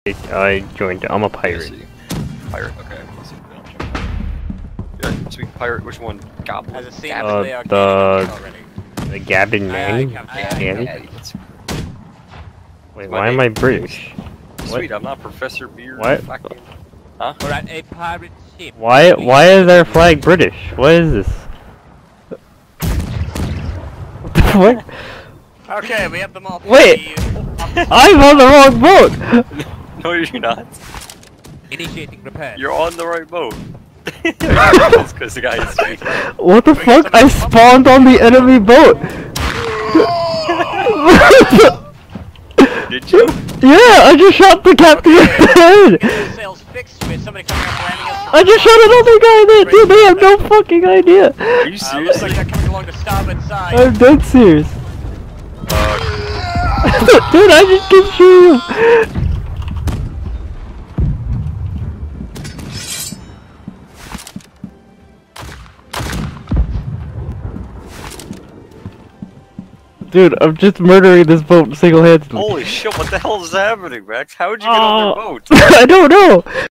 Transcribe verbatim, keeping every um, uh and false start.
I joined. I'm a I pirate. see. Pirate, okay. Let's see. Yeah, speak pirate, which one? Goblin? As it seems Uh, they are the- gaining already. The Gavin Aye, aye, Manning? Captain. Aye, aye, Manning? Daddy, let's- Wait, my why am name. I British? Sweet, I'm not Professor Beard. What? Fucking... We're at a pirate ship. Why? Why is our flag British? What is this? What? Okay, we have them all. Wait! I'm on the wrong boat! No, you're not. Initiating repair. You're on the right boat. That's because the guy is sweet. What the fuck? I spawned on the enemy boat! Did you? Yeah, I just shot the captain in the head! The sails fixed with somebody coming up landing us. I just shot another guy in the dude, they have no fucking idea! Are you Uh, looks like seriously? they're coming along the starboard side. I'm dead serious. Uh, Dude, I just keep shooting him! Dude, I'm just murdering this boat single-handedly. holy shit, what the hell is happening, Rex? How would you get on their Oh. boat? I don't know!